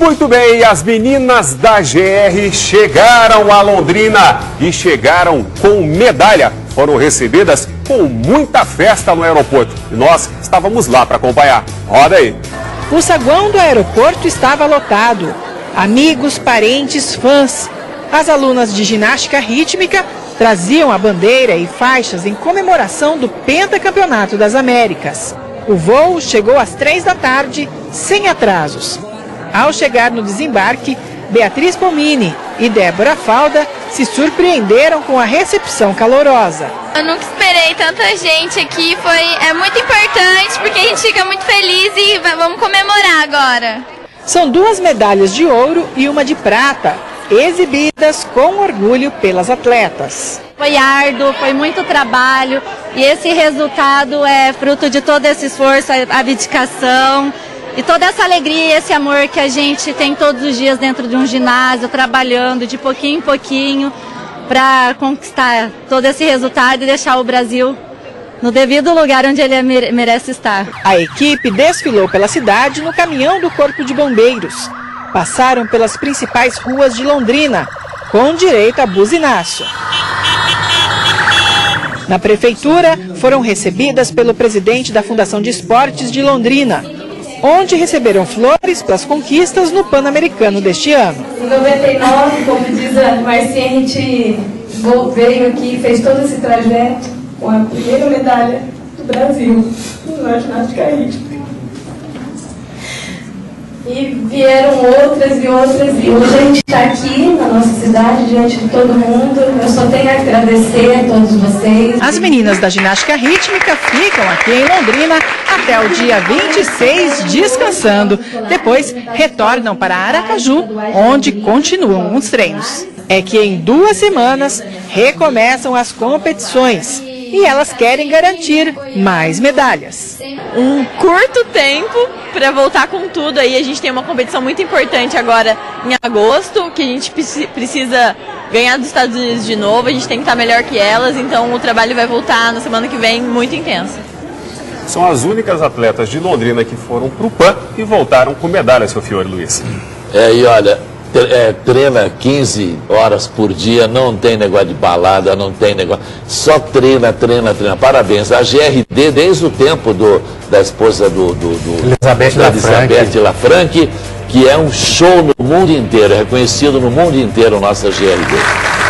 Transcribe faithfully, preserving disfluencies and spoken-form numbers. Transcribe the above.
Muito bem, as meninas da G R chegaram a Londrina e chegaram com medalha. Foram recebidas com muita festa no aeroporto e nós estávamos lá para acompanhar. Roda aí. O saguão do aeroporto estava lotado. Amigos, parentes, fãs. As alunas de ginástica rítmica traziam a bandeira e faixas em comemoração do Pentacampeonato das Américas. O voo chegou às três da tarde, sem atrasos. Ao chegar no desembarque, Beatriz Pomini e Débora Falda se surpreenderam com a recepção calorosa. Eu nunca esperei tanta gente aqui, foi, é muito importante porque a gente fica muito feliz e vamos comemorar agora. São duas medalhas de ouro e uma de prata, exibidas com orgulho pelas atletas. Foi árduo, foi muito trabalho e esse resultado é fruto de todo esse esforço, a dedicação e toda essa alegria e esse amor que a gente tem todos os dias dentro de um ginásio, trabalhando de pouquinho em pouquinho para conquistar todo esse resultado e deixar o Brasil no devido lugar onde ele merece estar. A equipe desfilou pela cidade no caminhão do Corpo de Bombeiros. Passaram pelas principais ruas de Londrina, com direito a buzinaço. Na prefeitura, foram recebidas pelo presidente da Fundação de Esportes de Londrina, onde receberam flores pelas conquistas no Pan-Americano deste ano. Em noventa e nove, como diz a Marcinha, a gente veio aqui e fez todo esse trajeto com a primeira medalha do Brasil na ginástica rítmica. E vieram outras e outras, e hoje a gente está aqui na nossa cidade, diante de todo mundo. Eu só tenho a agradecer a todos vocês. As meninas da ginástica rítmica ficam aqui em Londrina até o dia vinte e seis descansando. Depois retornam para Aracaju, onde continuam os treinos. É que em duas semanas recomeçam as competições e elas querem garantir mais medalhas. Um curto tempo para voltar com tudo aí. A gente tem uma competição muito importante agora em agosto, que a gente precisa ganhar dos Estados Unidos de novo, a gente tem que estar melhor que elas, então o trabalho vai voltar na semana que vem muito intenso. São as únicas atletas de Londrina que foram para o Pan e voltaram com medalha, seu Fiore Luiz. É, e olha, é, treina quinze horas por dia, não tem negócio de balada, não tem negócio, só treina, treina, treina. Parabéns. A G R D, desde o tempo do, da esposa do, do, do Elizabeth da Elizabeth Lafranchi, que é um show no mundo inteiro, é reconhecido no mundo inteiro, nossa G R D.